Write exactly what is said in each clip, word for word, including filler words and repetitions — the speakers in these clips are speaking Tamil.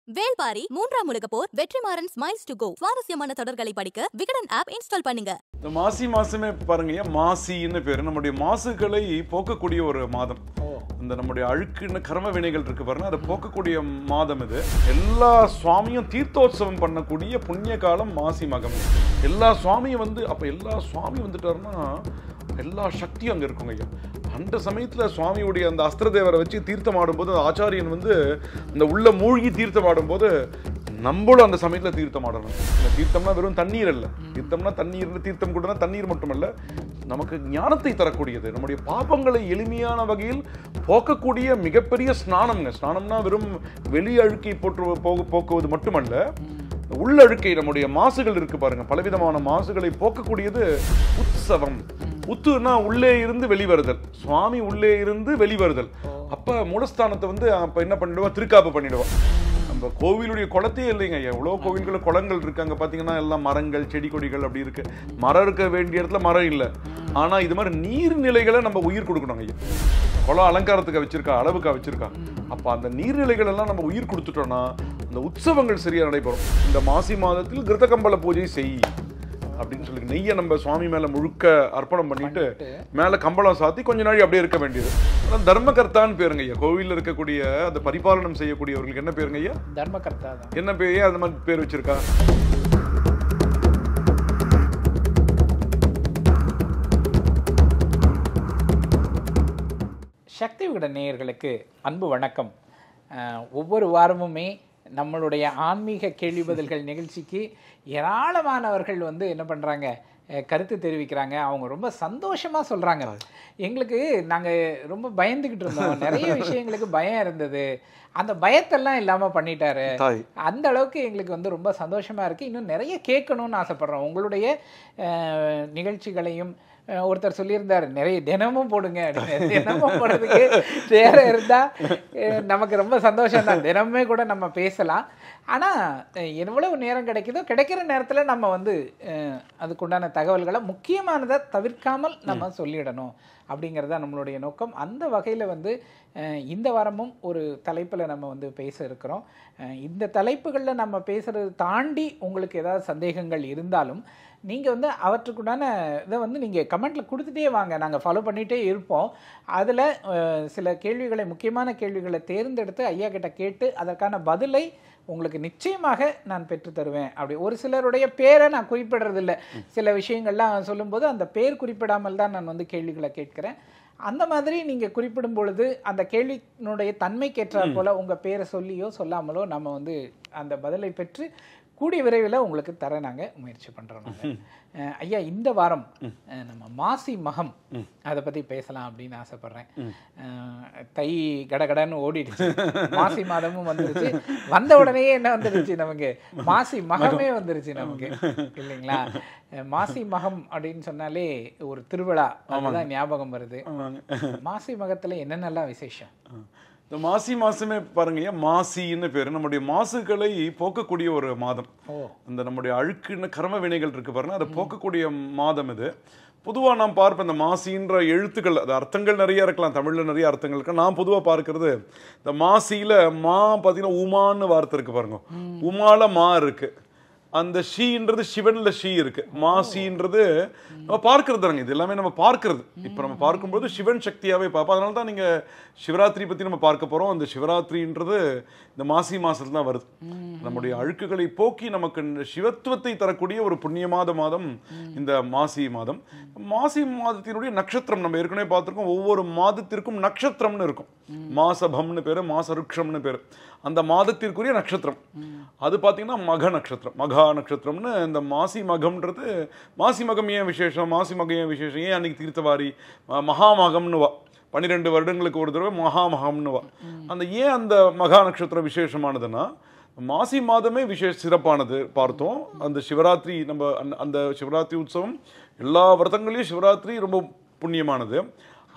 வேல்பாரி மூன்றாம் உலக போர் வெற்றிமாறன் ஸ்மைல்ஸ் டு கோ சுவாரஸ்யமான தொடர்களை படிக்க விகடன் ஆப் இன்ஸ்டால் பண்ணுங்க. இந்த மாசி மாசமே பாருங்க, மாசின்னு பேரு நம்முடைய மாசுகளை போக்கக்கூடிய ஒரு மாதம். இந்த நம்முடைய அழுக்குன்னு கர்ம வினைகள் இருக்கு பாருங்க, அதை போக்கக்கூடிய மாதம் இது. எல்லா சுவாமியும் தீர்த்தோத்சவம் பண்ணக்கூடிய புண்ணிய காலம் மாசி மகம். எல்லா சுவாமியும் வந்து அப்ப எல்லா சுவாமி வந்துட்டாருன்னா எல்லா சக்தியும் அங்கே இருக்குங்க ஐயா. அந்த சமயத்தில் சுவாமியுடைய அந்த அஸ்திரதேவரை வச்சு தீர்த்தம் ஆடும்போது ஆச்சாரியன் வந்து இந்த உள்ள மூழ்கி தீர்த்தம் ஆடும்போது நம்மளும் அந்த சமயத்தில் தீர்த்தம் ஆடணும். இந்த தீர்த்தம்னா வெறும் தண்ணீர் அல்ல, தீர்த்தம்னா தண்ணீர், தீர்த்தம் கூட தண்ணீர் மட்டுமல்ல, நமக்கு ஞானத்தை தரக்கூடியது, நம்முடைய பாபங்களை எளிமையான வகையில் போக்கக்கூடிய மிகப்பெரிய ஸ்நானம்ங்க. ஸ்நானம்னா வெறும் வெளி அழுக்கை போற்று போக போக்குவது மட்டுமல்ல, உள்ளழுக்கை நம்முடைய மாசுகள் இருக்கு பாருங்க, பலவிதமான மாசுகளை போக்கக்கூடியது உற்சவம். உத்துனா உள்ளே இருந்து வெளிவருதல், சுவாமி உள்ளே இருந்து வெளிவருதல். அப்ப மூலஸ்தானத்தை வந்து அப்ப என்ன பண்ணிடுவா, திருக்காப்பு பண்ணிடுவோம். நம்ம கோவிலுடைய குளத்தையே இல்லைங்க, எவ்வளோ கோவில்கள் குளங்கள் இருக்கு, அங்க பாத்தீங்கன்னா எல்லாம் மரங்கள் செடி கொடிகள் அப்படி இருக்கு. மரம் இருக்க வேண்டிய இடத்துல மரம் இல்லை, ஆனா இது மாதிரி நீர்நிலைகளை நம்ம உயிர் கொடுக்கணும் ஐயா. குளம் அலங்காரத்துக்கு வச்சிருக்கா, அளவுக்கா வச்சிருக்கா, அப்ப அந்த நீர்நிலைகள் எல்லாம் நம்ம உயிர் கொடுத்துட்டோம்னா அந்த உற்சவங்கள் சரியா நடைபெறும். இந்த மாசி மாதத்தில் கிருத்தகம்பல பூஜை செய் அப்படின்னு சொல்லி நெய்யை நம்ம சுவாமி மேல முழுக்க அர்ப்பணம் பண்ணிட்டு மேல கம்பளம் சாத்தி கொஞ்ச நாள் அப்படியே இருக்க வேண்டியது. தர்மகர்த்தான்னு பேருங்க ஐயா. கோவில்ல இருக்கக்கூடிய அந்த பரிபாலனம் செய்யக்கூடியவர்களுக்கு என்ன பேருங்க ஐயா? தர்மகர்த்தா. என்ன பேர், ஏன் அந்த மாதிரி பேர் வச்சிருக்கா? சக்தி விகடன் நேயர்களுக்கு அன்பு வணக்கம். ஒவ்வொரு வாரமுமே நம்மளுடைய ஆன்மீக கேள்வி பதில்கள் நிகழ்ச்சிக்கு ஏராளமானவர்கள் வந்து என்ன பண்ணுறாங்க, கருத்து தெரிவிக்கிறாங்க. அவங்க ரொம்ப சந்தோஷமாக சொல்கிறாங்க. எங்களுக்கு நாங்கள் ரொம்ப பயந்துக்கிட்டு இருந்தோம், நிறைய விஷயங்களுக்கு பயம் இருந்தது, அந்த பயத்தெல்லாம் இல்லாமல் பண்ணிட்டாரு. அந்த அளவுக்கு எங்களுக்கு வந்து ரொம்ப சந்தோஷமாக இருக்குது. இன்னும் நிறைய கேட்கணும்னு ஆசைப்பட்றோம். உங்களுடைய நிகழ்ச்சிகளையும் ஒருத்தர் சொல்லியிருந்தார், நிறைய தினமும் போடுங்க அப்படின்னு. தினமும் போடுறதுக்கு நேரம் இருந்தால் நமக்கு ரொம்ப சந்தோஷம் தான், தினமுமே கூட நம்ம பேசலாம். ஆனால் எவ்வளவு நேரம் கிடைக்குதோ கிடைக்கிற நேரத்தில் நம்ம வந்து அதுக்குண்டான தகவல்களை முக்கியமானதை தவிர்க்காமல் நம்ம சொல்லிடணும் அப்படிங்கிறது தான் நம்மளுடைய நோக்கம். அந்த வகையில் வந்து இந்த வாரமும் ஒரு தலைப்பில் நம்ம வந்து பேச இருக்கிறோம். இந்த தலைப்புகளில் நம்ம பேசுகிறது தாண்டி உங்களுக்கு ஏதாவது சந்தேகங்கள் இருந்தாலும் நீங்கள் வந்து அவற்றுக்குண்டான இதை வந்து நீங்கள் கமெண்ட்டில் கொடுத்துட்டே வாங்க, நாங்கள் ஃபாலோ பண்ணிகிட்டே இருப்போம். அதில் சில கேள்விகளை, முக்கியமான கேள்விகளை தேர்ந்தெடுத்து ஐயா கிட்ட கேட்டு அதற்கான பதிலை உங்களுக்கு நிச்சயமாக நான் பெற்று தருவேன். அப்படி ஒரு சிலருடைய பேரை நான் குறிப்பிடுறதில்லை, சில விஷயங்கள்லாம் சொல்லும்போது அந்த பேர் குறிப்பிடாமல் தான் நான் வந்து கேள்விகளை கேட்கிறேன். அந்த மாதிரி நீங்கள் குறிப்பிடும் பொழுது அந்த கேள்வியினுடைய தன்மைக்கேற்றாற் போல் உங்கள் பேரை சொல்லியோ சொல்லாமலோ நம்ம வந்து அந்த பதிலை பெற்று கூடிய விரைவில் உங்களுக்கு தர நாங்கள் முயற்சி பண்ணுறோம். நாங்கள் ஐயா இந்த வாரம் நம்ம மாசி மகம் அதை பற்றி பேசலாம் அப்படின்னு ஆசைப்பட்றேன். தை கடகடன்னு ஓடிடுச்சு, மாசி மாதமும் வந்துருச்சு, வந்த உடனே என்ன வந்துடுச்சு நமக்கு, மாசி மகமே வந்துருச்சு நமக்கு, இல்லைங்களா? மாசி மகம் அப்படின்னு சொன்னாலே ஒரு திருவிழா, அதுதான் ஞாபகம் வருது. மாசி மகத்தில் என்னென்னலாம் விசேஷம்? இந்த மாசி மாசமே பாருங்க, மாசின்னு பேரு நம்முடைய மாசுகளை போக்கக்கூடிய ஒரு மாதம். இந்த நம்முடைய அழுக்குன்னு கர்ம வினைகள் இருக்கு பாருங்க, அதை போக்கக்கூடிய மாதம் இது. பொதுவாக நான் பார்ப்பேன் இந்த மாசின்ற எழுத்துக்கள், அது அர்த்தங்கள் நிறைய இருக்கலாம், தமிழ்ல நிறைய அர்த்தங்கள் இருக்கு. நான் பொதுவாக பார்க்கறது இந்த மாசியில மா பார்த்தீங்கன்னா உமான்னு வார்த்தை இருக்கு பாருங்க, உமால மா இருக்கு, அந்த ஷீன்றது சிவன்ல ஷீ இருக்கு, மாசின்றது நம்ம பார்க்கறது தாங்க. இது எல்லாமே நம்ம பார்க்கறது. இப்போ நம்ம பார்க்கும்போது சிவன் சக்தியாவே பார்ப்போம். அதனால தான் நீங்க சிவராத்திரி பத்தி நம்ம பார்க்க போறோம். அந்த சிவராத்திரின்றது இந்த மாசி மாசத்துல தான் வருது. நம்முடைய அழுக்குகளை போக்கி நமக்கு சிவத்துவத்தை தரக்கூடிய ஒரு புண்ணியமாத மாதம் இந்த மாசி மாதம். மாசி மாதத்தினுடைய நட்சத்திரம் நம்ம ஏற்கனவே பார்த்திருக்கோம். ஒவ்வொரு மாதத்திற்கும் நட்சத்திரம்னு இருக்கும். மாசபம்னு பேரு, மாசருக்ஷம்னு பேரு. அந்த மாதத்திற்குரிய நட்சத்திரம் அது பார்த்தீங்கன்னா மக நட்சத்திரம், மகா நட்சத்திரம்னு. இந்த மாசி மகம்ன்றது, மாசி மகம் ஏன் விசேஷம், மாசி மகம் ஏன் விசேஷம், ஏன் அன்னைக்கு தீர்த்தவாரி மகாமகம்னு வா, பன்னிரெண்டு வருடங்களுக்கு ஒரு தடவை மகாமகம்னு வா. அந்த ஏன் அந்த மகா நட்சத்திரம் விசேஷமானதுன்னா, மாசி மாதமே விசேஷ சிறப்பானது பார்த்தோம். அந்த சிவராத்திரி, நம்ம அந்த சிவராத்திரி உற்சவம் எல்லா விரதங்களையும் சிவராத்திரி ரொம்ப புண்ணியமானது.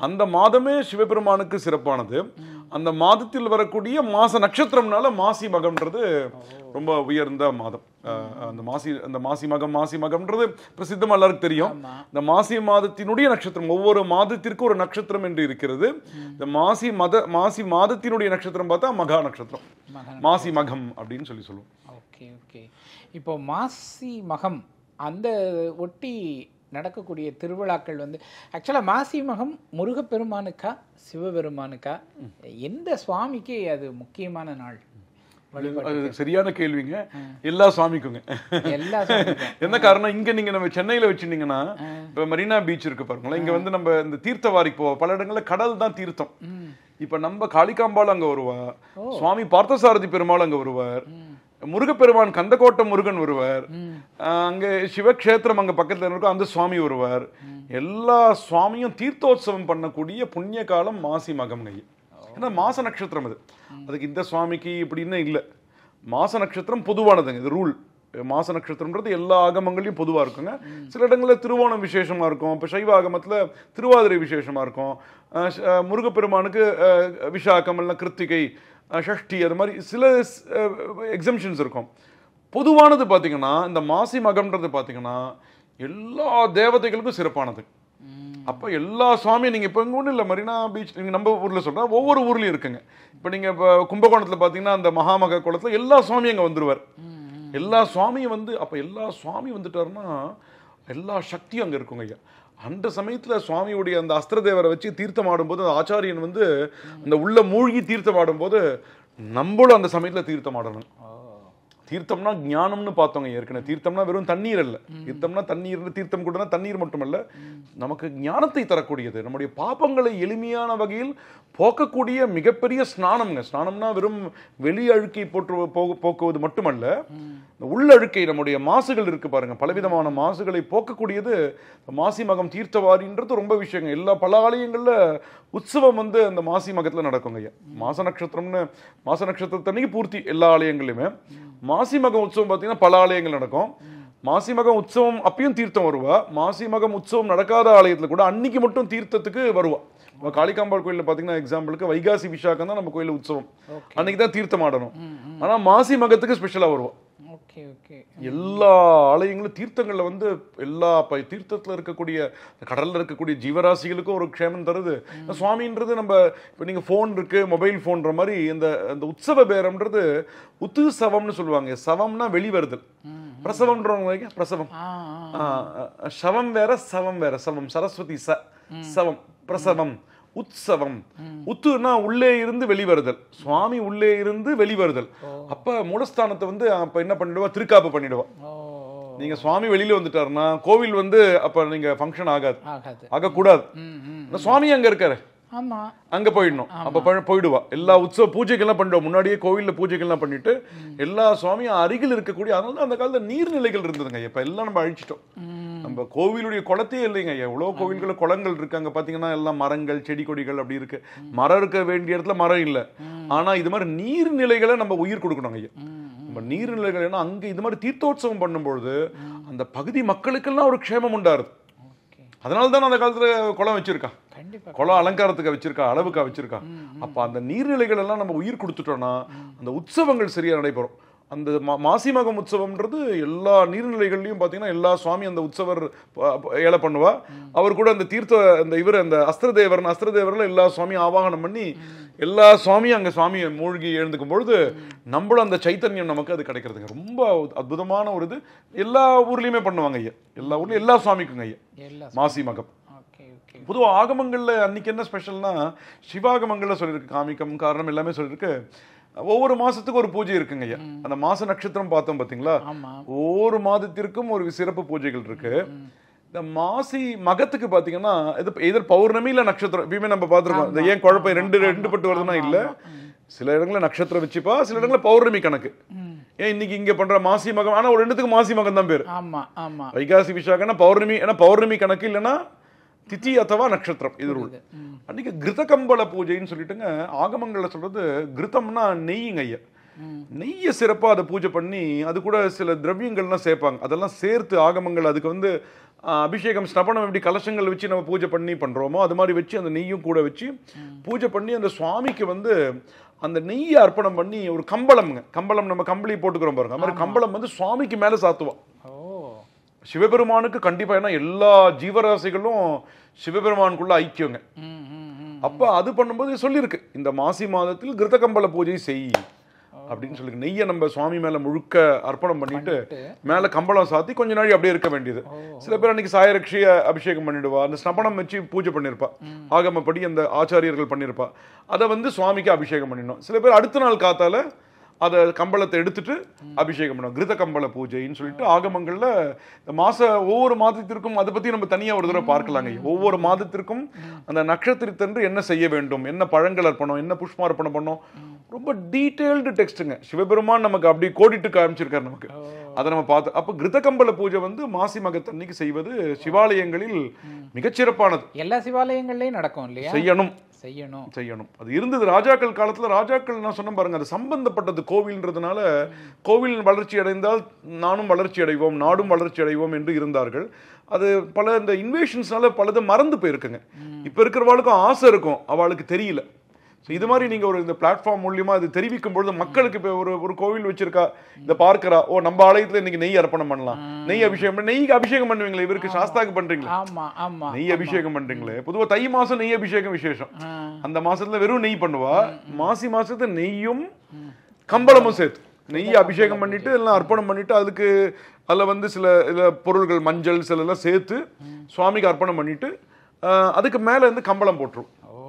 அந்த மாதமே சிவபெருமானுக்கு சிறப்பானது. அந்த மாதத்தில் வரக்கூடிய மாச நட்சத்திரம்னால மாசி மகம்ன்றது ரொம்ப உயர்ந்த மாதம். அந்த மாசி அந்த மாசி மகம் மாசி மகம்ன்றது பிரசித்தமா எல்லாருக்கும் தெரியும். இந்த மாசி மாதத்தினுடைய நட்சத்திரம், ஒவ்வொரு மாதத்திற்கும் ஒரு நட்சத்திரம் என்று இருக்கிறது. இந்த மாசி மத மாசி மாதத்தினுடைய நட்சத்திரம் பார்த்தா மகா நட்சத்திரம், மாசி மகம் அப்படின்னு சொல்லி சொல்லுவோம். ஓகே ஓகே இப்போ மாசி மகம் அந்த ஒட்டி நடக்கக்கூடிய திருவிழாக்கள் வந்து ஆக்சுவலாக மாசி மகம் முருகப்பெருமானுக்கா சிவபெருமானுக்கா எந்த சுவாமிக்கு அது முக்கியமான நாள்? சரியான கேள்விங்க. எல்லா சுவாமிக்குங்க. எல்லா என்ன காரணம், இங்க நீங்க நம்ம சென்னையில வச்சிருந்தீங்கன்னா இப்ப மெரினா பீச் இருக்கு பாருங்களேன், இங்க வந்து நம்ம இந்த தீர்த்தவாரிக்கு போவோம். பல இடங்கள்ல கடல் தான் தீர்த்தம். இப்ப நம்ம காளிகாம்பாள் அங்க வருவா, சுவாமி பார்த்தசாரதி பெருமாள் அங்க வருவார், முருகப்பெருமான் கந்தக்கோட்டை முருகன் வருவார், அங்க சிவக்ஷேத்திரம் அங்க பக்கத்துல இருக்கும் அந்த சுவாமி வருவார். எல்லா சுவாமியும் தீர்த்தோத்சவம் பண்ணக்கூடிய புண்ணிய காலம் மாசி மகம். ஏன்னா மாச நட்சத்திரம் அது. அதுக்கு இந்த சுவாமிக்கு இப்படின்னு இல்லை. மாச நட்சத்திரம் பொதுவானதுங்க, இது ரூல். மாச நட்சத்திரம்ன்றது எல்லா ஆகமங்களையும் பொதுவாக இருக்குங்க. சில இடங்களில் திருவோணம் விசேஷமா இருக்கும். இப்போ சைவ ஆகமத்தில் திருவாதிரை விசேஷமா இருக்கும். முருகப்பெருமானுக்கு விஷாகம் இல்லைன்னா கிருத்திகை ஷஷ்டி அது மாதிரி சில எக்ஸம்ஷன்ஸ் இருக்கும். பொதுவானது பார்த்தீங்கன்னா இந்த மாசி மகம்ன்றது பார்த்தீங்கன்னா எல்லா தேவதைகளுக்கும் சிறப்பானது. அப்போ எல்லா சுவாமியும் நீங்கள் இப்போ இங்கே ஒன்றும் இல்லை, மரீனா பீச் நீங்கள் நம்ம ஊரில் சொல்கிறா, ஒவ்வொரு ஊர்லேயும் இருக்குங்க. இப்போ நீங்கள் இப்போ கும்பகோணத்தில் பார்த்தீங்கன்னா அந்த மகாமக குளத்தில் எல்லா சுவாமியும் அங்கே வந்துடுவார். எல்லா சுவாமியும் வந்து அப்போ எல்லா சுவாமி வந்துட்டாருன்னா எல்லா சக்தியும் அங்கே இருக்குங்க ஐயா. அந்த சமயத்தில் சுவாமியுடைய அந்த அஸ்திரதேவரை வச்சு தீர்த்தம் ஆடும்போது ஆச்சாரியன் வந்து அந்த உள்ள மூழ்கி தீர்த்தம் ஆடும்போது நம்மளும் அந்த சமயத்தில் தீர்த்தம் ஆடணும். தீர்த்தம்னா ஞானம்னு பார்த்தோங்க ஏற்கனவே. தீர்த்தம்னா வெறும் தண்ணீர் அல்ல. தீர்த்தம்னா தண்ணீர், தீர்த்தம் கூட தண்ணீர் மட்டுமல்ல, நமக்கு ஞானத்தை தரக்கூடியது. நம்முடைய பாப்பங்களை எளிமையான வகையில் போக்கக்கூடிய மிகப்பெரிய ஸ்நானம்ங்க. ஸ்நானம்னா வெறும் வெளி அழுக்கை போற்று போக்குவது மட்டுமல்ல, உள்ளழுக்கை நம்முடைய மாசுகள் இருக்கு பாருங்க, பலவிதமான மாசுகளை போக்கக்கூடியது மாசி மகம் தீர்த்தவாரின்றது ரொம்ப விஷயங்க. எல்லா பல ஆலயங்கள்ல உற்சவம் வந்து அந்த மாசி மகத்துல நடக்குங்க ஐயா. மாச நட்சத்திரம்னு மாச நட்சத்திரத்தன்னைக்கு பூர்த்தி எல்லா ஆலயங்களையுமே. மாசி மகம் உற்சவம் பார்த்தீங்கன்னா பல ஆலயங்கள் நடக்கும். மாசி மகம் உற்சவம் அப்பயும் தீர்த்தம் வருவா. மாசி மகம் உற்சவம் நடக்காத ஆலயத்துல கூட அன்னைக்கு மட்டும் தீர்த்தத்துக்கு வருவா. காளிகாம்பாள் கோயிலில் பார்த்தீங்கன்னா எக்ஸாம்பிளுக்கு வைகாசி விசாகம் தான் நம்ம கோயில் உற்சவம், அன்னைக்கு தான் தீர்த்தம் ஆடணும். ஆனா மாசி மகத்துக்கு ஸ்பெஷலா வருவோம். எல்லா ஆலயங்களும் தீர்த்தங்கள்ல வந்து எல்லா தீர்த்தத்துல இருக்கக்கூடிய கடல்ல இருக்கக்கூடிய ஜீவராசிகளுக்கும் ஒரு க்ஷேமம் தருது சுவாமின்றது. நம்ம இப்போ நீங்க போன் இருக்கு, மொபைல் போன்ற மாதிரி இந்த அந்த உற்சவ பேரம்ன்றது உத்து சவம்னு சொல்லுவாங்க. சவம்னா வெளிவருதல், பிரசவம்ன்றவங்க பிரசவம். சவம் வேற சவம் வேற. சவம் சரஸ்வதி ச சவம் பிரசவம் உற்சவம். உத்துனா உள்ளே இருந்து வெளிவருதல், சுவாமி உள்ளே இருந்து வெளிவருதல். அப்ப மூலஸ்தானத்தை வந்து அப்ப என்ன பண்ணிடுவா, திருக்காப்பு பண்ணிடுவா. நீங்க சுவாமி வெளியில வந்துட்டாருன்னா கோவில் வந்து அப்ப நீங்க ஃபங்க்ஷன் ஆகாது, ஆகக்கூடாது. சுவாமி அங்க இருக்காரு, அங்க போயிடணும். அப்ப போயிடுவா. எல்லா உற்சவ பூஜைகள்லாம் பண்ணிடுவா. முன்னாடியே கோவில்ல பூஜைகள்லாம் பண்ணிட்டு எல்லா சுவாமியும் அருகில் இருக்கக்கூடிய. அதனால அந்த காலத்துல நீர்நிலைகள் இருந்ததுங்க. இப்ப எல்லாம் நம்ம அழிச்சிட்டோம். நம்ம கோவிலுடைய குளத்தையே இல்லைங்க. எவ்வளவு கோவில்கள் குளங்கள் இருக்கு, அங்க பாத்தீங்கன்னா எல்லாம் மரங்கள் செடி கொடிகள் அப்படி இருக்கு. மரம் இருக்க வேண்டிய இடத்துல மரம் இல்லை. ஆனா இது மாதிரி நீர்நிலைகளை நம்ம உயிர் கொடுக்கணும் ஐயா. நம்ம நீர்நிலைகள் ஏன்னா அங்க இது மாதிரி தீர்த்தோற்சவம் பண்ணும்பொழுது அந்த பகுதி மக்களுக்கெல்லாம் ஒரு க்ஷேமம் உண்டாருது. அதனால தான் அந்த காலத்துல குளம் வச்சிருக்கா, குளம் அலங்காரத்துக்கு வச்சிருக்கா, அளவுக்கா வச்சிருக்கா. அப்ப அந்த நீர்நிலைகள் எல்லாம் நம்ம உயிர் கொடுத்துட்டோம்னா அந்த உற்சவங்கள் சரியா நடைபெறும். அந்த மாசி மகம் உற்சவம்ன்றது எல்லா நீர்நிலைகள்லையும் பார்த்தீங்கன்னா எல்லா சுவாமி அந்த உற்சவர் ஏழை பண்ணுவா. அவர் கூட அந்த தீர்த்த அந்த இவர் அந்த அஸ்திரதேவர் அஸ்திரதேவரில் எல்லா சுவாமியும் ஆவாகனம் பண்ணி எல்லா சுவாமியும் அங்கே சுவாமியை மூழ்கி எழுந்துக்கும் பொழுது நம்மளும் அந்த சைத்தன்யம் நமக்கு அது கிடைக்கிறதுங்க. ரொம்ப அற்புதமான ஒரு இது. எல்லா ஊர்லேயுமே பண்ணுவாங்க ஐயா. எல்லா ஊர்லேயும் எல்லா சுவாமிக்குங்க ஐயா மாசி மகம். பொதுவாக ஆகமங்கள்ல அன்னைக்கு என்ன ஸ்பெஷல்னா சிவாகமங்கள்ல சொல்லியிருக்கு, காமிக்கம் காரணம் எல்லாமே சொல்லியிருக்கு. ஒவ்வொரு மாசத்துக்கு ஒரு பூஜை இருக்குங்க ஐயா. அந்த மாச நட்சத்திரம் பார்த்தோம் பாத்தீங்களா, ஒவ்வொரு மாதத்திற்கும் ஒரு சிறப்பு பூஜைகள் இருக்கு. இந்த மாசி மகத்துக்கு பாத்தீங்கன்னா எதிர் பௌர்ணமி இல்ல நட்சத்திரம் எப்பயுமே நம்ம பார்த்துருக்கோம். இந்த ஏன் குழப்பம் ரெண்டு ரெண்டு பட்டு வருதுன்னா இல்ல, சில இடங்களில் நட்சத்திரம் வச்சுப்பா, சில இடங்களில் பௌர்ணமி கணக்கு. ஏன் இன்னைக்கு இங்க பண்ற மாசி மகம், ஆனா ஒரு ரெண்டுத்துக்கு மாசி மகம் தான் பேரு. வைகாசி விசாகம்னா பௌர்ணமி, ஏன்னா பௌர்ணமி கணக்கு இல்லைன்னா திதி அத்தவா நட்சத்திரம், இது ரூல். அன்னைக்கு கிருத கம்பள பூஜைன்னு சொல்லிட்டுங்க ஆகமங்கள்ல சொல்றது. கிருத்தம்னா நெய்யுங்க ஐயா. நெய்யை சிறப்பாக அதை பூஜை பண்ணி அது கூட சில திரவியங்கள்லாம் சேர்ப்பாங்க. அதெல்லாம் சேர்த்து ஆகமங்கள் அதுக்கு வந்து அபிஷேகம் ஸ்னபனம் எப்படி கலசங்கள் வச்சு நம்ம பூஜை பண்ணி பண்ணுறோமோ அது மாதிரி வச்சு அந்த நெய்யும் கூட வச்சு பூஜை பண்ணி அந்த சுவாமிக்கு வந்து அந்த நெய்யை அர்ப்பணம் பண்ணி ஒரு கம்பளம்ங்க, கம்பளம் நம்ம கம்பளி போட்டுக்கிறோம் பாருங்க, அது மாதிரி கம்பளம் வந்து சுவாமிக்கு மேலே சாத்துவோம். சிவபெருமானுக்கு கண்டிப்பாக, ஏன்னா எல்லா ஜீவராசிகளும் சிவபெருமானுக்குள்ள ஐக்கியங்க. அப்போ அது பண்ணும்போது சொல்லியிருக்கு, இந்த மாசி மாதத்தில் கிருத கம்பள பூஜை செய் அப்படின்னு சொல்லி நெய்யை நம்ம சுவாமி மேல முழுக்க அர்ப்பணம் பண்ணிட்டு மேல கம்பளம் சாத்தி கொஞ்ச நாள் அப்படியே இருக்க வேண்டியது. சில பேர் அன்னைக்கு சாயரட்சிய அபிஷேகம் பண்ணிடுவா, அந்த ஸ்னபனம் வச்சு பூஜை பண்ணிருப்பா, ஆகமப்படி அந்த ஆச்சாரியர்கள் பண்ணிருப்பா, அதை வந்து சுவாமிக்கு அபிஷேகம் பண்ணிடணும். சில பேர் அடுத்த நாள் காத்தால அதை கம்பளத்தை எடுத்துட்டு அபிஷேகம் பண்ணுவோம், கிருத கம்பள பூஜைன்னு சொல்லிட்டு ஆகமங்கள்ல இந்த மாச ஒவ்வொரு மாதத்திற்கும் அதை பத்தி நம்ம தனியா ஒரு தடவை பார்க்கலாங்க. ஒவ்வொரு மாதத்திற்கும் அந்த நட்சத்திரத்தன்று என்ன செய்ய வேண்டும், என்ன பழங்கள் அர்ப்பணம், என்ன புஷ்பார்ப்பணம் பண்ணோம், ரொம்ப டீடைல்டு டெக்ஸ்ட்டுங்க. சிவபெருமான் நமக்கு அப்படி கோடிட்டு காமிச்சிருக்காரு நமக்கு, அதை நம்ம பார்த்து. அப்போ கிருத கம்பள பூஜை வந்து மாசி மகத்தன்னைக்கு செய்வது சிவாலயங்களில் மிகச்சிறப்பானது. எல்லா சிவாலயங்கள்லயும் நடக்கும் இல்லையா? செய்யணும் செய்யணும் செய்யணும் அது இருந்தது ராஜாக்கள் காலத்துல. ராஜாக்கள் நான் சொன்ன பாருங்க, அது சம்பந்தப்பட்டது கோவில்ன்றதுனால, கோவில் வளர்ச்சி அடைந்தால் நானும் வளர்ச்சி அடைவோம், நாடும் வளர்ச்சி அடைவோம் என்று இருந்தார்கள். அது பல இந்த இன்வேஷன்ஸ்னால பலது மறந்து போயிருக்குங்க. இப்ப இருக்கிறவாளுக்கும் ஆசை இருக்கும், அவளுக்கு தெரியல. ஸோ இது மாதிரி நீங்கள் ஒரு இந்த பிளாட்ஃபார்ம் மூலியமாக அது தெரிவிக்கும் பொழுது மக்களுக்கு இப்போ ஒரு ஒரு கோவில் வச்சிருக்கா, இதை பார்க்கிறா, ஓ நம்ம ஆலயத்தில் இன்னைக்கு நெய் அர்ப்பணம் பண்ணலாம், நெய் அபிஷேகம் பண்ணி நெய்க்கு அபிஷேகம் பண்ணுவீங்களே, இவருக்கு சாஸ்தாக்கு பண்றீங்களா, நெய் அபிஷேகம் பண்றீங்களே. பொதுவாக தை மாசம் நெய் அபிஷேகம் விசேஷம், அந்த மாசத்துல வெறும் நெய் பண்ணுவா. மாசி மாசத்துல நெய்யும் கம்பளமும் சேர்த்து நெய் அபிஷேகம் பண்ணிட்டு எல்லாம் அர்ப்பணம் பண்ணிட்டு அதுக்கு அதில் வந்து சில இதில் பொருள்கள் மஞ்சள் சில எல்லாம் சேர்த்து சுவாமிக்கு அர்ப்பணம் பண்ணிட்டு அதுக்கு மேலே இருந்து கம்பளம் போட்டுரும்.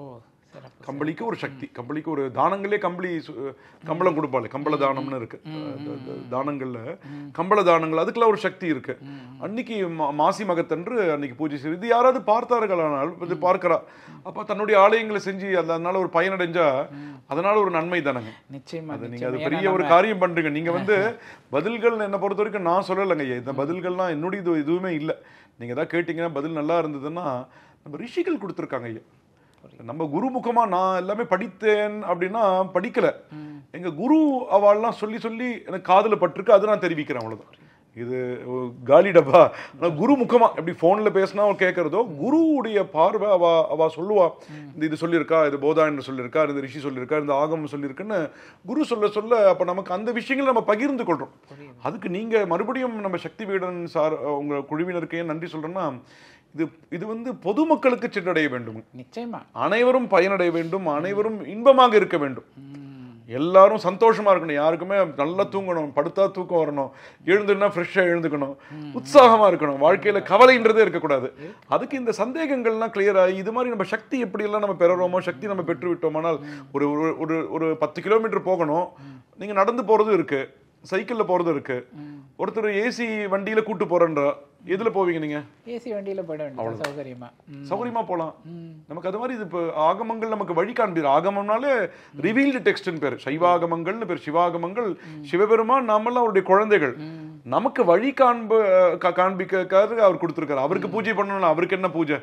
கம்பளிக்கு ஒரு சக்தி, கம்பளிக்கு ஒரு தானங்களே கம்பளி கம்பளம் கொடுப்பாள், கம்பள தானம்னு இருக்கு தானங்கள்ல, கம்பள தானங்கள் அதுக்கெல்லாம் ஒரு சக்தி இருக்கு. அன்னைக்கு மாசி மகத்தன்று அன்னைக்கு பூஜை செய்து இது யாராவது பார்த்தார்களானால் இது பார்க்கிறா, அப்ப தன்னுடைய ஆலயங்களை செஞ்சு அதனால ஒரு பயனடைஞ்சா அதனால ஒரு நன்மை தானங்க. நிச்சயமா அது நீங்க அது பெரிய ஒரு காரியம் பண்றீங்க. நீங்க வந்து பதில்கள் என்ன பொறுத்த வரைக்கும் நான் சொல்லலைங்க, இந்த பதில்கள்லாம் என்னுடைய இது எதுவுமே இல்லை. நீங்க தான் கேட்டீங்கன்னா பதில் நல்லா இருந்ததுன்னா நம்ம ரிஷிகள் கொடுத்துருக்காங்க ஐயா. நம்ம குரு முகமா நான் எல்லாமே படித்தேன் அப்படின்னா படிக்கல, எங்க குரு அவள்லாம் சொல்லி சொல்லி எனக்கு காதுல பட்டிருக்கு, அது நான் தெரிவிக்கிறேன், அவ்வளவுதான். இது காலி டப்பா. குரு முகமா எப்படி போன்ல பேசினா அவள் கேட்கறதோ, குருவுடைய பார்வை அவ அவ சொல்லுவா, இந்த இது சொல்லியிருக்கா, இது போதாயன் சொல்லியிருக்கா, இந்த ரிஷி சொல்லியிருக்கா, இந்த ஆகமம் சொல்லியிருக்குன்னு குரு சொல்ல சொல்ல அப்ப நமக்கு அந்த விஷயங்களை நம்ம பகிர்ந்து கொள்றோம். அதுக்கு நீங்க மறுபடியும் நம்ம சக்தி வீடன் சார் உங்க குழுவினருக்கே நன்றி சொல்றேன்னா, இது இது வந்து பொதுமக்களுக்கு சென்றடைய வேண்டும், நிச்சயமா அனைவரும் பயனடைய வேண்டும், அனைவரும் இன்பமாக இருக்க வேண்டும், எல்லாரும் சந்தோஷமா இருக்கணும், யாருக்குமே நல்லா தூங்கணும், படுத்தா தூக்கம் வரணும், எழுந்துன்னா ஃப்ரெஷ்ஷா எழுந்துக்கணும், உற்சாகமா இருக்கணும், வாழ்க்கையில கவலைன்றதே இருக்கக்கூடாது. அதுக்கு இந்த சந்தேகங்கள்லாம் கிளியர் ஆகி இது மாதிரி நம்ம சக்தி எப்படி எல்லாம் நம்ம பெறுறோமோ, சக்தி நம்ம பெற்று விட்டோமானால் ஒரு ஒரு ஒரு பத்து கிலோமீட்டர் போகணும், நீங்க நடந்து போறதும் இருக்கு, சைக்கிள்ல போறதும் இருக்கு, ஒருத்தர் ஏசி வண்டியில கூட்டு போறேன்றா, எதுல போவீங்க நீங்க? ஏசி வண்டியில போட வேண்டியது, சௌகரியமா சௌகரியமா போலாம். நமக்கு அது மாதிரி இது இப்போ ஆகமங்கள் நமக்கு வழி காண்பிது. ஆகமம்னாலே ரிவீல்டு டெக்ஸ்ட்னு பேர், சைவாகமங்கள்னு பேர், சிவாகமங்கள். சிவபெருமான் நாமெல்லாம் அவருடைய குழந்தைகள், நமக்கு வழி காண்ப காண்பிக்காக அவர் கொடுத்திருக்காரு. அவருக்கு பூஜை பண்ணணும், அவருக்கு என்ன பூஜை,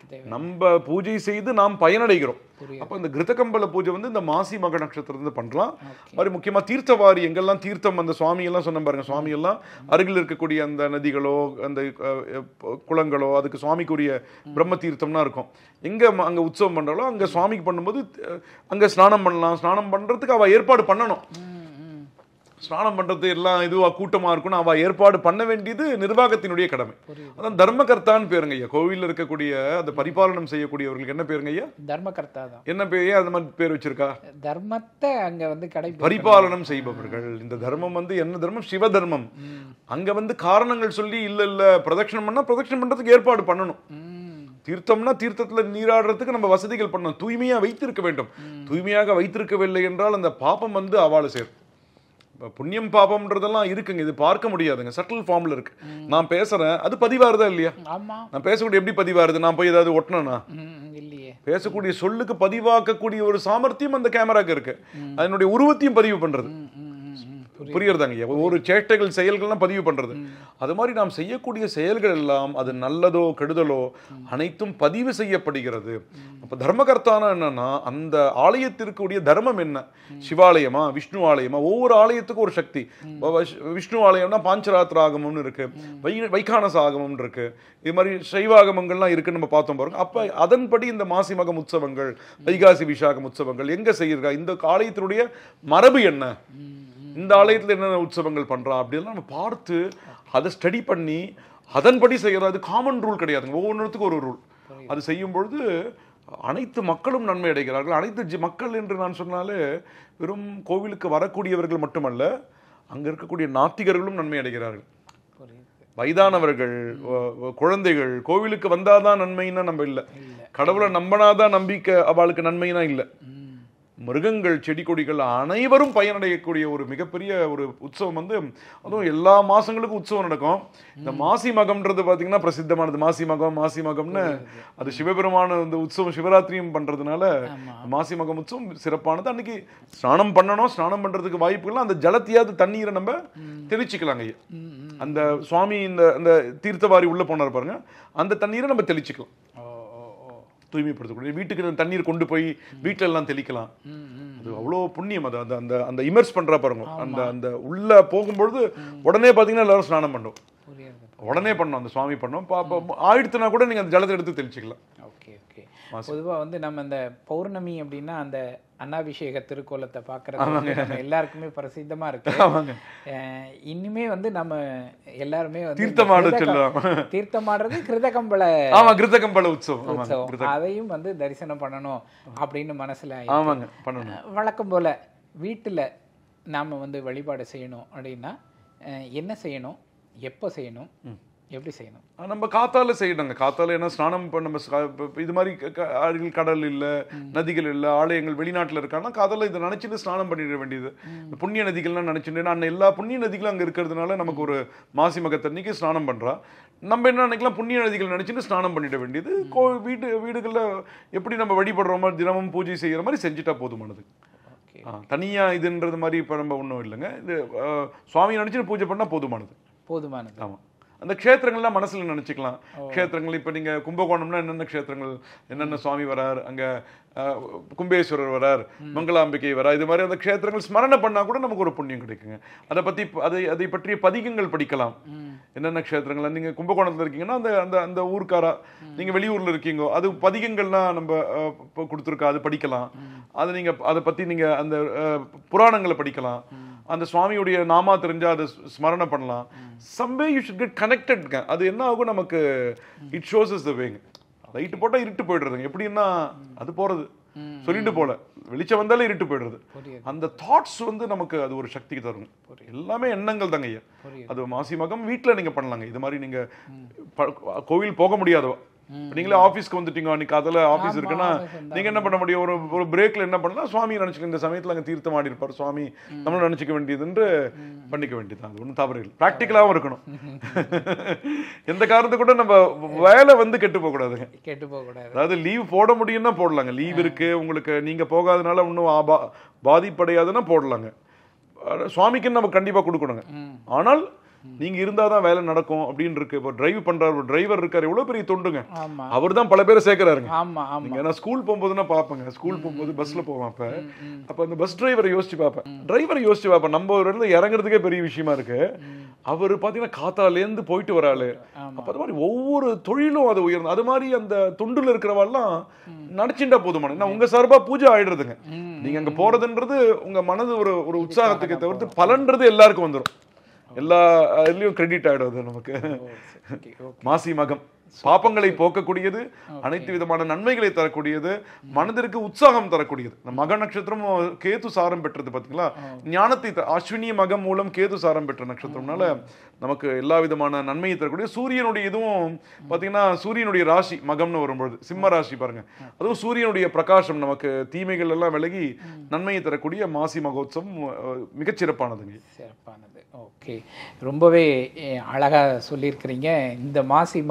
நம்ம பூஜை செய்து நாம் பயனடைகிறோம். அப்ப இந்த கிருதகம்பல பூஜை வந்து இந்த மாசி மக நட்சத்திரத்துல பண்ணலாம். மாதிரி முக்கியமா தீர்த்தவாரி, எங்கெல்லாம் தீர்த்தம் அந்த சுவாமி எல்லாம் சொன்ன பாருங்க, சுவாமி எல்லாம் அருகில் இருக்கக்கூடிய அந்த நதிகளோ அந்த குளங்களோ அதுக்கு சுவாமிக்குரிய பிரம்ம தீர்த்தம்னா இருக்கும், எங்க அங்க உற்சவம் பண்றாலோ அங்க சுவாமிக்கு பண்ணும்போது அங்க ஸ்நானம் பண்ணலாம். ஸ்நானம் பண்றதுக்கு அவ ஏற்பாடு பண்ணணும், ஸ்நானம் பண்றது எல்லாம் இதுவா கூட்டமா இருக்கணும், அவ ஏற்பாடு பண்ண வேண்டியது நிர்வாகத்தினுடைய கடமை. அதான் தர்மகர்த்தான்னு பேருங்க ஐயா. கோவில்ல இருக்கக்கூடிய அந்த பரிபாலனம் செய்யக்கூடியவர்களுக்கு என்ன பேருங்க ஐயா? தர்மகர்த்தா தான். என்ன பேர், ஏன் அந்த மாதிரி பேர் வச்சிருக்கா? தர்மத்தை அங்க வந்து கடை பரிபாலனம் செய்பவர்கள். இந்த தர்மம் வந்து என்ன தர்மம்? சிவ தர்மம். அங்க வந்து காரணங்கள் சொல்லி இல்ல இல்ல பிரதட்சணம் பண்ணா பிரதட்சணம் பண்றதுக்கு ஏற்பாடு பண்ணணும். தீர்த்தம்னா தீர்த்தத்துல நீராடுறதுக்கு நம்ம வசதிகள் பண்ணணும், தூய்மையா வைத்திருக்க வேண்டும். தூய்மையாக வைத்திருக்கவில்லை என்றால் அந்த பாபம் வந்து அவாளை சேரும். புண்ணியம் பாபம்ன்றதெல்லாம் இருக்குங்க, இது பார்க்க முடியாதுங்க, சட்டில் ஃபார்ம்ல இருக்கு. நான் பேசுறேன், அது பதிவாருதா இல்லையா? நான் பேசக்கூடிய எப்படி பதிவாருது? நான் போய் ஏதாவது ஒட்டனா? இல்லையே. பேசக்கூடிய சொல்லுக்கு பதிவாக்கக்கூடிய ஒரு சாமர்த்தியம் அந்த கேமராக்கு இருக்கு, அதனுடைய உருவத்தையும் பதிவு பண்றது. புரியுறதாங்க. ஒவ்வொரு சேட்டைகள் செயல்கள்லாம் பதிவு பண்றது. அது மாதிரி நாம் செய்யக்கூடிய செயல்கள் எல்லாம் அது நல்லதோ கெடுதலோ அனைத்தும் பதிவு செய்யப்படுகிறது. அப்ப தர்மகர்த்தானா என்னன்னா அந்த ஆலயத்திற்குரிய தர்மம் என்ன, சிவாலயமா விஷ்ணு ஆலயமா, ஒவ்வொரு ஆலயத்துக்கும் ஒரு சக்தி. விஷ்ணு ஆலயம்னா பாஞ்சராத்திர ஆகமம்னு இருக்கு, வை வைகானச ஆகமம்னு இருக்கு, இது மாதிரி சைவாகமங்கள்லாம் இருக்குன்னு நம்ம பார்த்தோம் பாருங்க. அப்ப அதன்படி இந்த மாசி மகம் உற்சவங்கள், வைகாசி விசாகம் உற்சவங்கள் எங்க செய்யிருக்கா, இந்த ஆலயத்தினுடைய மரபு என்ன, இந்த ஆலயத்தில் என்னென்ன உற்சவங்கள் பண்றா அப்படிலாம் நம்ம பார்த்து அதை ஸ்டடி பண்ணி அதன்படி செய்யறது. காமன் ரூல் கிடையாதுங்க, ஒவ்வொன்றுத்துக்கும் ஒரு ரூல். அது செய்யும் பொழுது அனைத்து மக்களும் நன்மை அடைகிறார்கள். அனைத்து மக்கள் என்று நான் சொன்னாலே வெறும் கோவிலுக்கு வரக்கூடியவர்கள் மட்டுமல்ல, அங்க இருக்கக்கூடிய நாத்திகர்களும் நன்மை அடைகிறார்கள். வயதானவர்கள், குழந்தைகள் கோவிலுக்கு வந்தாதான் நன்மைன்னா நம்ம இல்லை, கடவுளை நம்பினாதான் நம்பிக்கை அவளுக்கு நன்மைனா இல்லை. மிருகங்கள், செடி கொடிகள் அனைவரும் பயனடையக்கூடிய ஒரு மிகப்பெரிய ஒரு உற்சவம் வந்து, அதுவும் எல்லா மாசங்களுக்கும் உற்சவம் நடக்கும். இந்த மாசி மகம்ன்றது பார்த்தீங்கன்னா பிரசித்தமானது. மாசி மகம் மாசி மகம்னு அது சிவபெருமான இந்த உற்சவம் சிவராத்திரியும் பண்றதுனால மாசி மகம் உற்சவம் சிறப்பானது. அன்னைக்கு ஸ்நானம் பண்ணணும், ஸ்நானம் பண்றதுக்கு வாய்ப்புகள், அந்த ஜலத்தையாவது தண்ணீரை நம்ம தெளிச்சுக்கலாங்க. ஐயா அந்த சுவாமி இந்த அந்த தீர்த்தவாரி உள்ள போனார் பாருங்க, அந்த தண்ணீரை நம்ம தெளிச்சுக்கலாம், தூய்மைப்படுத்தக்கூடிய. வீட்டுக்கு தண்ணீர் கொண்டு போய் வீட்டில எல்லாம் தெளிக்கலாம். அது அவ்வளோ புண்ணியம். அது அந்த அந்த அந்த இமர்ஸ் பண்றா பாருங்க, அந்த அந்த உள்ள போகும்பொழுது உடனே பாத்தீங்கன்னா எல்லாரும் ஸ்நானம் பண்ணோம், உடனே பண்ணோம், அந்த சுவாமி பண்ணோம். ஆயிடுத்துனா கூட நீங்க அந்த ஜலத்தை எடுத்து தெளிச்சுக்கலாம். Okay okay. பொதுவா வந்து நம்ம அந்த பௌர்ணமி அப்படின்னா அந்த அன்னாபிஷேக திருக்கோலத்தை பார்க்கறது நம்ம எல்லாருக்குமே பிரசித்தமா இருக்கு. இன்னுமே வந்து நம்ம எல்லாருமே வந்து தீர்த்தமாடுறது கிருதகம்பள கிருதகம்பள உற்சவம், அதையும் வந்து தரிசனம் பண்ணணும் அப்படின்னு மனசுல வழக்கம் போல வீட்டுல நாம வந்து வழிபாடு செய்யணும் அப்படின்னா என்ன செய்யணும், எப்போ செய்யணும், எப்படி செய்யணும்? நம்ம காத்தால செய்யணுங்க. காத்தால ஏன்னா ஸ்நானம் நம்ம இது மாதிரி ஆறுகள், கடல் இல்லை, நதிகள் இல்லை, ஆலயங்கள் வெளிநாட்டில் இருக்காங்கன்னா காத்தால இதை நினைச்சிட்டு ஸ்நானம் பண்ணிட வேண்டியது. புண்ணிய நதிகள்லாம் நினைச்சுட்டு நான் எல்லா புண்ணிய நதிகளும் அங்கே இருக்கிறதுனால நமக்கு ஒரு மாசி மகத்தன்னைக்கு ஸ்நானம் பண்றா. நம்ம என்ன நினைக்கலாம், புண்ணிய நதிகள் நினைச்சுட்டு ஸ்நானம் பண்ணிட வேண்டியது. கோ வீடு வீடுகளில் எப்படி நம்ம வழிபடுறோமோ தினமும் பூஜை செய்யற மாதிரி செஞ்சுட்டா போதுமானது. தனியா இதுன்றது மாதிரி இப்போ நம்ம ஒன்றும் இல்லைங்க. இது சுவாமி நினைச்சுட்டு பூஜை பண்ணா போதுமானது போதுமானது ஆமா. அந்த க்ஷேத்திரங்கள்லாம் மனசுல நினைச்சுக்கலாம். க்ஷேத்திரங்கள் இப்போ நீங்க கும்பகோணம்னா என்னென்ன க்ஷேத்திரங்கள், என்னென்ன சுவாமி வரார், அங்க கும்பேஸ்வரர் வரார், மங்களாம்பிகை வரா, இது மாதிரி அந்த க்ஷேத்திரங்கள் ஸ்மரணை பண்ணா கூட நமக்கு ஒரு புண்ணியம் கிடைக்குங்க. அதை பத்தி அதை அதை பற்றிய பதிகங்கள் படிக்கலாம். என்னென்ன க்ஷேத்திரங்கள், நீங்க கும்பகோணத்துல இருக்கீங்கன்னா அந்த அந்த அந்த ஊருக்காரா, நீங்க வெளியூர்ல இருக்கீங்க, அது பதிகங்கள்லாம் நம்ம கொடுத்துருக்கா, அது படிக்கலாம். அதை நீங்க அதை பத்தி நீங்க அந்த புராணங்களை படிக்கலாம். அந்த சுவாமியுடைய நாமா தெரிஞ்சா அதை ஸ்மரணை பண்ணலாம். Someway you should get connected. அது என்ன ஆகும் நமக்கு, இட் ஷோஸ் இஸ் த வேங்க. லைட்டு போட்டா இருட்டு போயிடுறதுங்க. எப்படின்னா அது போறது சொல்லிட்டு போல, வெளிச்சம் வந்தாலே இருட்டு போயிடுறது. அந்த தாட்ஸ் வந்து நமக்கு அது ஒரு சக்திக்கு தரும். எல்லாமே எண்ணங்கள் தாங்க ஐயா. அது மாசி மகம் வீட்டுல நீங்க பண்ணலாங்க. இது மாதிரி நீங்க கோவில் போக முடியாதவா, நீங்களே ஆஃபீஸ்க்கு வந்துட்டீங்க, அன்னைக்கு அதில் ஆஃபீஸ் இருக்குன்னா நீங்க என்ன பண்ண முடியும், ஒரு ஒரு பிரேக்ல என்ன பண்ணலாம், சுவாமி நினைச்சுக்க, இந்த சமயத்தில் அங்கே தீர்த்தம் ஆடி இருப்பார் சுவாமி, நம்மளும் நினைச்சிக்க வேண்டியதுன்னு பண்ணிக்க வேண்டியது. அது ஒன்றும் தவறு இல்லை, ப்ராக்டிக்கலாகவும் இருக்கணும். எந்த காரணத்தை கூட நம்ம வேலை வந்து கெட்டு போக கூடாதுங்க, கெட்டு போக கூடாது. அதாவது லீவ் போட முடியும்னா போடலாங்க. லீவ் இருக்கு உங்களுக்கு, நீங்க போகாதனால ஒன்றும் பாதிப்படையாதுன்னா போடலாங்க. சுவாமிக்குன்னு நம்ம கண்டிப்பா கொடுக்கணுங்க. ஆனால் நீங்க இருந்தாதான் வேலை நடக்கும் அப்படின்னு இருக்கு. இப்போ டிரைவ் பண்றாரு, ஒரு டிரைவர் இருக்காரு, எவ்வளவு பெரிய தொண்டுங்க. அவர் தான் பல பேரை சேர்க்கிறாருங்க. நான் ஸ்கூல் போகும்போதுன்னா பாப்பேங்க, ஸ்கூல் போகும்போது பஸ்ல போவேன். அப்ப அப்ப அந்த பஸ் டிரைவரை யோசிச்சு பார்ப்பேன், டிரைவரை யோசிச்சு பார்ப்பேன். நம்ம ஒரு இடத்துல இறங்குறதுக்கே பெரிய விஷயமா இருக்கு. அவரு பாத்தீங்கன்னா காத்தாலேருந்து போயிட்டு வராளு. அப்ப அது மாதிரி ஒவ்வொரு தொழிலும் அது உயர்ந்து, அது மாதிரி அந்த தொண்டுல இருக்கிறவாள்லாம் நடிச்சுட்டா போதுமான உங்க சார்பா பூஜை ஆயிடுறதுங்க. நீங்க அங்க போறதுன்றது உங்க மனது ஒரு ஒரு உற்சாகத்துக்கு தவிர்த்து பலன்றது எல்லாருக்கும் வந்துடும். எல்லா இதுலயும் கிரெடிட் ஆயிடுவது நமக்கு. மாசி மகம் பாப்பங்களை போக்கக்கூடியது, அனைத்து விதமான நன்மைகளை தரக்கூடியது, மனதிற்கு உற்சாகம் தரக்கூடியது. மக நட்சத்திரம் கேது சாரம் பெற்றது பாத்தீங்களா, ஞானத்தை அஸ்வினி மகம் மூலம் கேது சாரம் பெற்ற நட்சத்திரம்னால நமக்கு எல்லா விதமான நன்மையை தரக்கூடிய. சூரியனுடைய இதுவும் பாத்தீங்கன்னா சூரியனுடைய ராசி மகம்னு வரும்பொழுது சிம்ம ராசி பாருங்க, அதுவும் சூரியனுடைய பிரகாசம் நமக்கு தீமைகள் எல்லாம் விலகி நன்மையை தரக்கூடிய மாசி மகோத்சவம் மிகச்சிறப்பானதுங்க. சிறப்பானது. ஓகே, ரொம்பவே அழகா சொல்லியிருக்கிறீங்க. இந்த மாசி மகத்துக்கு என்ன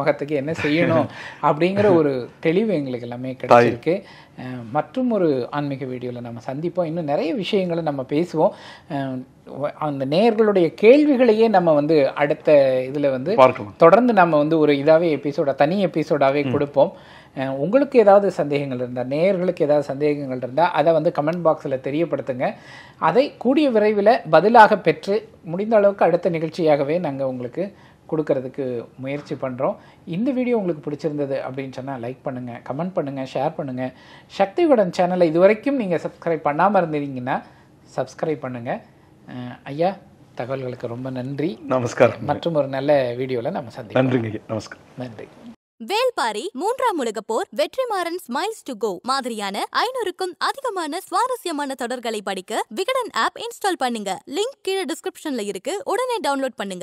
என்ன செய்யணும் அப்படிங்கிற ஒரு தெளிவு எங்களுக்கு எல்லாமே கிடைச்சிருக்கு. மற்றும் ஒரு ஆன்மீக வீடியோவில் நம்ம சந்திப்போம். இன்னும் நிறைய விஷயங்களை நம்ம பேசுவோம். அந்த நேயர்களுடைய கேள்விகளையே நம்ம வந்து அடுத்த இதில் வந்து தொடர்ந்து நம்ம வந்து ஒரு இதாகவே எபிசோட தனி எபிசோடாகவே கொடுப்போம். உங்களுக்கு ஏதாவது சந்தேகங்கள் இருந்தால், நேயர்களுக்கு ஏதாவது சந்தேகங்கள் இருந்தால் அதை வந்து கமெண்ட் பாக்ஸில் தெரியப்படுத்துங்க. அதை கூடிய விரைவில் பதிலாக பெற்று முடிந்த அளவுக்கு அடுத்த நிகழ்ச்சியாகவே நாங்கள் உங்களுக்கு கொடுக்கறதுக்கு முயற்சி பண்ணுறோம். இந்த வீடியோ உங்களுக்கு பிடிச்சிருந்தது அப்படின்னு சொன்னால் லைக் பண்ணுங்கள், கமெண்ட் பண்ணுங்கள், ஷேர் பண்ணுங்கள். சக்தி விகடன் சேனலை இதுவரைக்கும் நீங்கள் சப்ஸ்கிரைப் பண்ணாமல் இருந்தீங்கன்னா சப்ஸ்கிரைப் பண்ணுங்கள். ஐயா, தகவல்களுக்கு ரொம்ப நன்றி. நமஸ்காரம். மற்றும் ஒரு நல்ல வீடியோவில் நம்ம சந்திப்போம். நன்றிங்க. நமஸ்காரம். நன்றி. வேல்பாரி மூன்றாம் உலகப் போர், வெற்றிமாறன் ஸ்மைல்ஸ் டு கோ மாதிரியான ஐநூறுக்கும் அதிகமான சுவாரஸ்யமான தொடர்களை படிக்க விகடன் ஆப் இன்ஸ்டால் பண்ணுங்க. லிங்க் கீழே டிஸ்கிரிப்ஷன்ல இருக்கு. உடனே டவுன்லோட் பண்ணுங்க.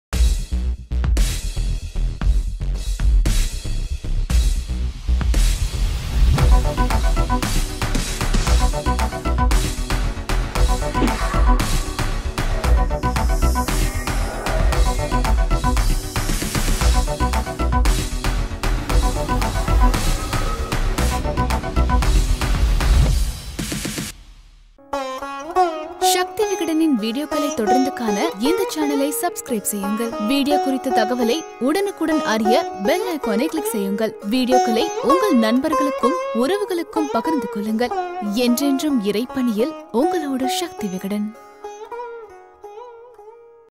சக்தி விகடனின் வீடியோக்களை தொடர்ந்து காண இந்த சேனலை சப்ஸ்கிரைப் செய்யுங்கள். வீடியோ குறித்த தகவலை உடனுக்குடன் அறிய பெல் ஐகானை கிளிக் செய்யுங்கள். வீடியோக்களை உங்கள் நண்பர்களுக்கும் உறவுகளுக்கும் பகிர்ந்து கொள்ளுங்கள். என்றென்றும் இறைப்பணியில் உங்களோடு சக்தி விகடன்.